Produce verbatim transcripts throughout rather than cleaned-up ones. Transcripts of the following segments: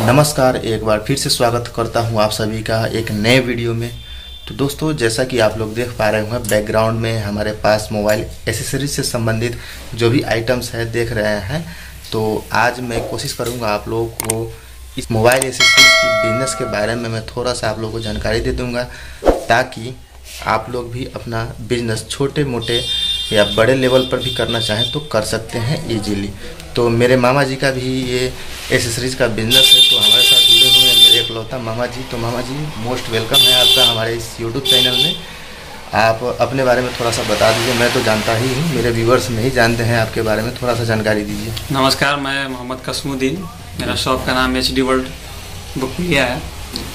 नमस्कार, एक बार फिर से स्वागत करता हूं आप सभी का एक नए वीडियो में। तो दोस्तों, जैसा कि आप लोग देख पा रहे हैं, बैकग्राउंड में हमारे पास मोबाइल एसेसरीज से संबंधित जो भी आइटम्स है देख रहे हैं। तो आज मैं कोशिश करूंगा आप लोगों को इस मोबाइल एसेसरीज की बिजनेस के बारे में मैं थोड़ा सा आप लोगों को जानकारी दे दूंगा, ताकि आप लोग भी अपना बिजनेस छोटे मोटे या बड़े लेवल पर भी करना चाहें तो कर सकते हैं इजीली। तो मेरे मामा जी का भी ये एसेसरीज का बिजनेस है, तो हमारे साथ जुड़े हुए हैं मेरे इकलौता मामा जी। तो मामा जी, मोस्ट वेलकम है आपका हमारे इस यूट्यूब चैनल में। आप अपने बारे में थोड़ा सा बता दीजिए। मैं तो जानता ही हूँ, मेरे व्यूवर्स नहीं जानते हैं आपके बारे में, थोड़ा सा जानकारी दीजिए। नमस्कार, मैं मोहम्मद कसमुद्दीन, मेरा शॉप का नाम एच डी वर्ल्ड बुकिया है।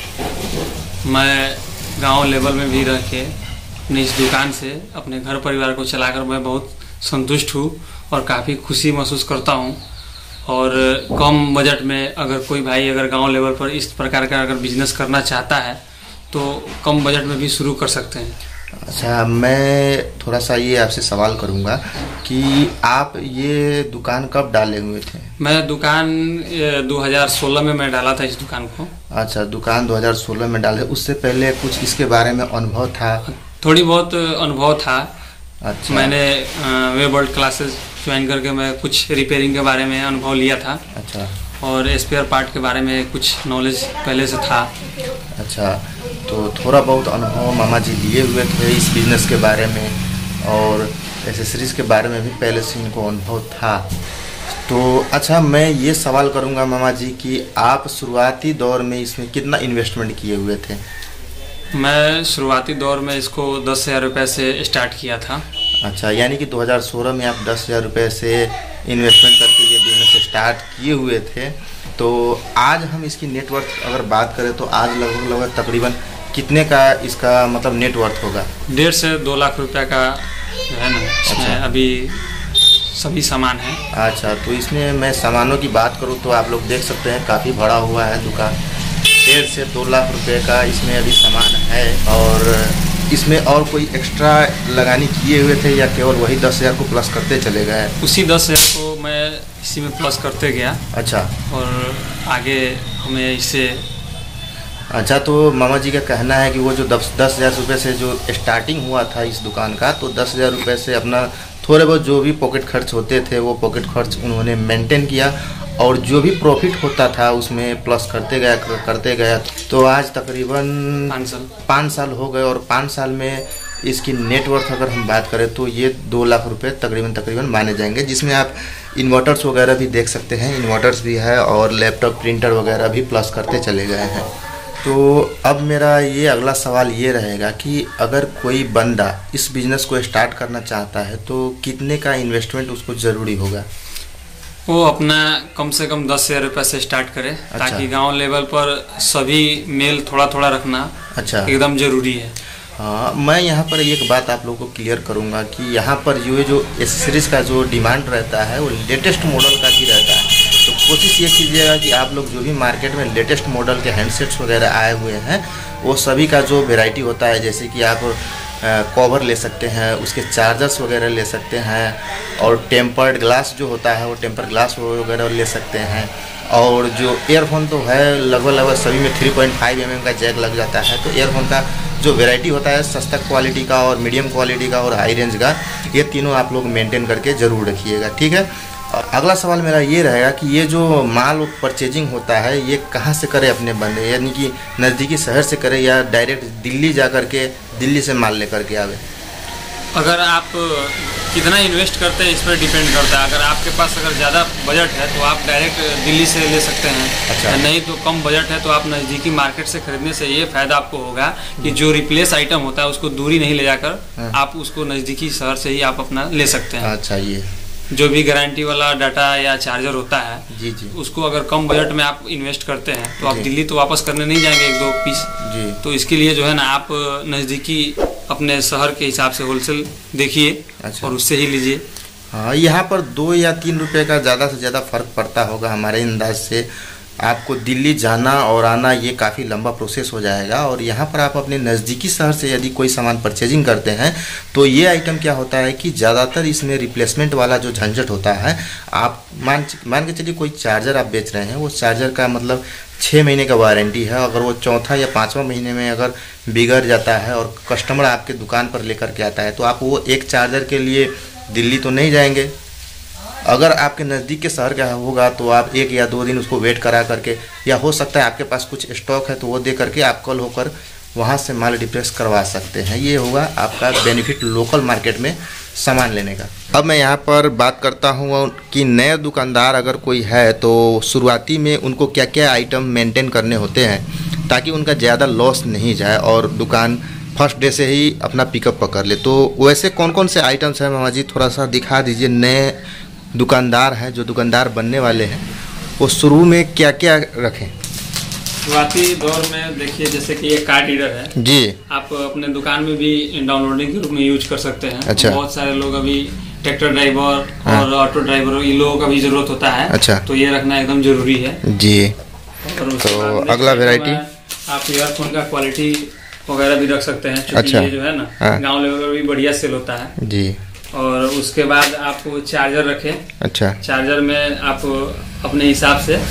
मैं गांव लेवल में भी रह के अपनी इस दुकान से अपने घर परिवार को चलाकर मैं बहुत संतुष्ट हूँ और काफ़ी खुशी महसूस करता हूँ। और कम बजट में अगर कोई भाई अगर गांव लेवल पर इस प्रकार का अगर बिजनेस करना चाहता है तो कम बजट में भी शुरू कर सकते हैं। अच्छा, मैं थोड़ा सा ये आपसे सवाल करूंगा कि आप ये दुकान कब डाले हुए थे? मैं दुकान दो हज़ार सोलह में मैं डाला था इस दुकान को। अच्छा, दुकान दो हज़ार सोलह में डाले। उससे पहले कुछ इसके बारे में अनुभव था? थोड़ी बहुत अनुभव था। अच्छा। मैंने वेब वर्ल्ड क्लासेस ज्वाइन करके मैं कुछ रिपेयरिंग के बारे में अनुभव लिया था। अच्छा। और स्पेयर पार्ट के बारे में कुछ नॉलेज पहले से था। अच्छा, तो थोड़ा बहुत अनुभव मामा जी लिए हुए थे इस बिज़नेस के बारे में, और एसेसरीज़ के बारे में भी पहले से इनको अनुभव था। तो अच्छा, मैं ये सवाल करूँगा मामा जी कि आप शुरुआती दौर में इसमें कितना इन्वेस्टमेंट किए हुए थे? मैं शुरुआती दौर में इसको दस हज़ार रुपये से स्टार्ट किया था। अच्छा, यानी कि दो हज़ार सोलह में आप दस हज़ार रुपये से इन्वेस्टमेंट करके ये बिजनेस स्टार्ट किए हुए थे। तो आज हम इसकी नेटवर्थ अगर बात करें तो आज लगभग लगभग तकरीबन कितने का इसका मतलब नेटवर्थ होगा? डेढ़ से दो लाख रुपए का है ना। अच्छा। अभी सभी सामान है। अच्छा, तो इसमें मैं सामानों की बात करूँ तो आप लोग देख सकते हैं काफ़ी बड़ा हुआ है दुकान। डेढ़ से दो लाख रुपए का इसमें अभी सामान है। और इसमें और कोई एक्स्ट्रा लगानी किए हुए थे या केवल वही दस हज़ार को प्लस करते चले गए? उसी दस हज़ार को मैं इसी में प्लस करते गया। अच्छा। और आगे हमें इससे अच्छा, तो मामा जी का कहना है कि वो जो दस दस हज़ार रुपये से जो स्टार्टिंग हुआ था इस दुकान का, तो दस हज़ार रुपये से अपना थोड़े बहुत जो भी पॉकेट खर्च होते थे वो पॉकेट खर्च उन्होंने मेंटेन किया, और जो भी प्रॉफिट होता था उसमें प्लस करते गया करते गया। तो आज तकरीबन पाँच साल पाँच साल हो गए, और पाँच साल में इसकी नेटवर्थ अगर हम बात करें तो ये दो लाख रुपए तकरीबन तकरीबन माने जाएंगे, जिसमें आप इन्वर्टर्स वगैरह भी देख सकते हैं। इन्वर्टर्स भी है और लैपटॉप प्रिंटर वगैरह भी प्लस करते चले गए हैं। तो अब मेरा ये अगला सवाल ये रहेगा कि अगर कोई बंदा इस बिज़नेस को स्टार्ट करना चाहता है तो कितने का इन्वेस्टमेंट उसको ज़रूरी होगा? वो अपना कम से कम दस हज़ार रुपये से स्टार्ट करे। अच्छा। ताकि गांव लेवल पर सभी मेल थोड़ा थोड़ा रखना अच्छा एकदम ज़रूरी है। हाँ, मैं यहाँ पर एक बात आप लोगों को क्लियर करूँगा कि यहाँ पर जो जो एसेसरीज का जो डिमांड रहता है वो लेटेस्ट मॉडल का ही रहता है। तो कोशिश ये कीजिएगा कि आप लोग जो भी मार्केट में लेटेस्ट मॉडल के हैंडसेट्स वगैरह आए हुए हैं वो सभी का जो वेराइटी होता है, जैसे कि आप कवर ले सकते हैं, उसके चार्जर्स वगैरह ले सकते हैं, और टेम्पर्ड ग्लास जो होता है वो टेम्पर ग्लास वगैरह ले सकते हैं। और जो एयरफोन तो है लगभग लगभग सभी में three point five M M का जैक लग जाता है। तो एयरफोन का जो वैरायटी होता है सस्ता क्वालिटी का और मीडियम क्वालिटी का और हाई रेंज का, ये तीनों आप लोग मेंटेन करके ज़रूर रखिएगा, ठीक है। अगला सवाल मेरा ये रहेगा कि ये जो माल परचेजिंग होता है ये कहाँ से करे अपने बंदे, यानी कि नज़दीकी शहर से करे या डायरेक्ट दिल्ली जा कर के दिल्ली से माल लेकर के आवे? अगर आप कितना इन्वेस्ट करते हैं इस पर डिपेंड करता है। अगर आपके पास अगर ज़्यादा बजट है तो आप डायरेक्ट दिल्ली से ले सकते हैं। अच्छा। नहीं तो कम बजट है तो आप नज़दीकी मार्केट से खरीदने से ये फ़ायदा आपको होगा कि जो रिप्लेस आइटम होता है उसको दूरी नहीं ले जाकर आप उसको नज़दीकी शहर से ही आप अपना ले सकते हैं। अच्छा, ये जो भी गारंटी वाला डाटा या चार्जर होता है जी जी उसको अगर कम बजट में आप इन्वेस्ट करते हैं तो आप दिल्ली तो वापस करने नहीं जाएंगे एक दो पीस जी। तो इसके लिए जो है ना आप नज़दीकी अपने शहर के हिसाब से होलसेल देखिए। अच्छा। और उससे ही लीजिए। हाँ, यहाँ पर दो या तीन रुपए का ज़्यादा से ज़्यादा फ़र्क पड़ता होगा हमारे अंदाज से। आपको दिल्ली जाना और आना ये काफ़ी लंबा प्रोसेस हो जाएगा, और यहाँ पर आप अपने नज़दीकी शहर से यदि कोई सामान परचेजिंग करते हैं तो ये आइटम क्या होता है कि ज़्यादातर इसमें रिप्लेसमेंट वाला जो झंझट होता है, आप मान मान के चलिए कोई चार्जर आप बेच रहे हैं, वो चार्जर का मतलब छः महीने का वारंटी है। अगर वो चौथा या पाँचवा महीने में अगर बिगड़ जाता है और कस्टमर आपके दुकान पर लेकर के आता है तो आप वो एक चार्जर के लिए दिल्ली तो नहीं जाएंगे। अगर आपके नज़दीक के शहर का होगा तो आप एक या दो दिन उसको वेट करा करके, या हो सकता है आपके पास कुछ स्टॉक है तो वो दे करके आप कल होकर वहाँ से माल डिप्रेस करवा सकते हैं। ये होगा आपका बेनिफिट लोकल मार्केट में सामान लेने का। अब मैं यहाँ पर बात करता हूँ कि नए दुकानदार अगर कोई है तो शुरुआती में उनको क्या क्या आइटम मेंटेन करने होते हैं ताकि उनका ज़्यादा लॉस नहीं जाए और दुकान फर्स्ट डे से ही अपना पिकअप पकड़ ले। तो वैसे कौन कौन से आइटम्स हैं मामा जी, थोड़ा सा दिखा दीजिए। नए दुकानदार हैं, जो दुकानदार बनने वाले हैं, वो शुरू में क्या क्या रखें? शुरुआती दौर में देखिए, जैसे कि ये कार्ड रीडर है जी, आप अपने दुकान में भी डाउनलोडिंग के रूप में यूज कर सकते हैं। अच्छा। बहुत सारे लोग अभी ट्रैक्टर ड्राइवर हाँ। और ऑटो ड्राइवर इन लोगों का भी जरूरत होता है। अच्छा। तो ये रखना एकदम जरूरी है जी। और तो अगला वेराइटी आप ईयरफोन का क्वालिटी वगैरह भी रख सकते हैं। अच्छा। ये जो है ना हाँ। गाँव लेवल पर भी बढ़िया सेल होता है जी। और उसके बाद आप चार्जर रखें। अच्छा। चार्जर में आप अपने हिसाब से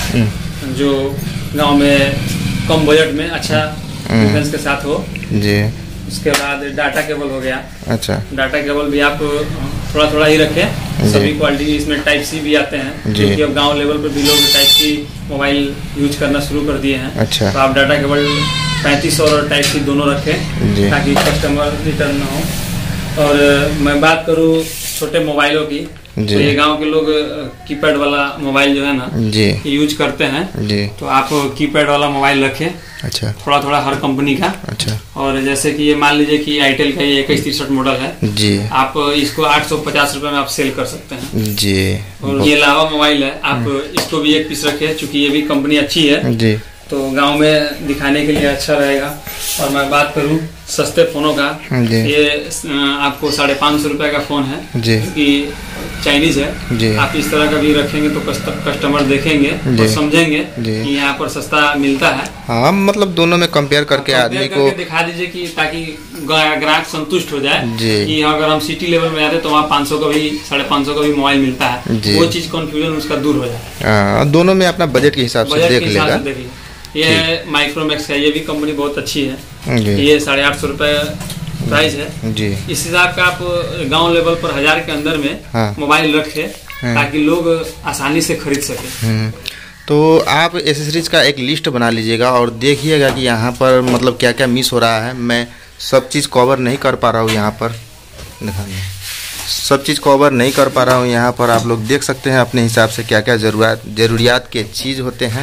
जो गांव में कम बजट में अच्छा डिफेंस के साथ हो जी। उसके बाद डाटा केबल हो गया। अच्छा। डाटा केबल भी आप थोड़ा थोड़ा ही रखें। सभी क्वालिटी इसमें टाइप सी भी आते हैं, क्योंकि अब गांव लेवल पर भी लोग टाइप सी मोबाइल यूज करना शुरू कर दिए हैं। अच्छा। तो आप डाटा केबल पैंतीस और टाइप सी दोनों रखें ताकि कस्टमर रिटर्न ना हो। और मैं बात करूँ छोटे मोबाइलों की, तो ये गांव के लोग कीपैड वाला मोबाइल जो है ना जी यूज करते हैं जी। तो आप कीपैड वाला मोबाइल रखें। अच्छा। थोड़ा थोड़ा हर कंपनी का। अच्छा। और जैसे कि ये मान लीजिए कि आईटेल का ये इक्कीस तिरसठ मॉडल है जी, आप इसको आठ सौ पचास रुपए में आप सेल कर सकते हैं जी। और ये लावा मोबाइल है, आप इसको भी एक पीस रखे, चूंकि ये भी कंपनी अच्छी है जी, तो गांव में दिखाने के लिए अच्छा रहेगा। और मैं बात करूं सस्ते फोनों का, ये आपको साढ़े पाँच सौ रुपए का फोन है कि चाइनीज है जी। आप इस तरह का भी रखेंगे तो कस्टमर देखेंगे और समझेंगे कि यहाँ पर सस्ता मिलता है। हाँ, मतलब दोनों में कंपेयर करके आदमी को दिखा दीजिए कि ताकि ग्राहक संतुष्ट हो जाए कि अगर हम सिटी लेवल में आते तो वहाँ पाँच सौ का भी साढ़े पाँच सौ का भी मोबाइल मिलता है, वो चीज कंफ्यूजन उसका दूर हो जाए। दोनों में अपना बजट के हिसाब से देख लेगा। ये है माइक्रोमैक्स का, ये भी कंपनी बहुत अच्छी है। ये साढ़े आठ सौ रुपए प्राइस है जी। इस हिसाब का आप गांव लेवल पर हजार के अंदर में हाँ। मोबाइल रखे ताकि लोग आसानी से खरीद सके। तो आप एसेसरीज का एक लिस्ट बना लीजिएगा और देखिएगा कि यहाँ पर मतलब क्या क्या मिस हो रहा है। मैं सब चीज़ कवर नहीं कर पा रहा हूँ, यहाँ पर दिखाने सब चीज़ कवर नहीं कर पा रहा हूँ। यहाँ पर आप लोग देख सकते हैं अपने हिसाब से क्या क्या जरूरत जरूरियात के चीज़ होते हैं।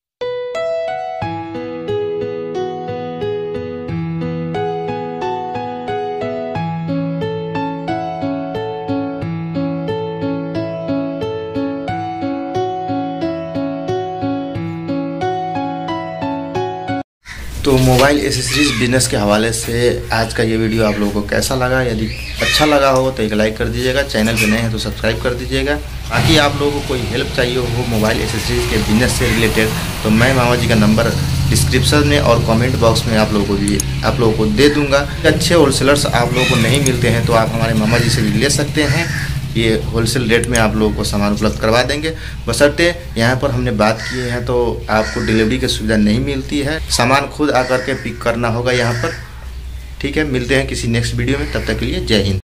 तो मोबाइल एसेसरीज बिजनेस के हवाले से आज का ये वीडियो आप लोगों को कैसा लगा? यदि अच्छा लगा हो तो एक लाइक कर दीजिएगा, चैनल पे नए हैं तो सब्सक्राइब कर दीजिएगा। बाकी आप लोगों को कोई हेल्प चाहिए हो मोबाइल एसेसरीज के बिजनेस से रिलेटेड तो मैं मामा जी का नंबर डिस्क्रिप्शन में और कमेंट बॉक्स में आप लोगों को भी आप लोगों को दे दूँगा। अच्छे होलसेलर्स आप लोगों को नहीं मिलते हैं तो आप हमारे मामा जी से भी ले सकते हैं। ये होलसेल रेट में आप लोगों को सामान उपलब्ध करवा देंगे, बशर्ते यहाँ पर हमने बात की है तो आपको डिलीवरी की सुविधा नहीं मिलती है, सामान खुद आकर के पिक करना होगा यहाँ पर। ठीक है, मिलते हैं किसी नेक्स्ट वीडियो में, तब तक के लिए जय हिंद।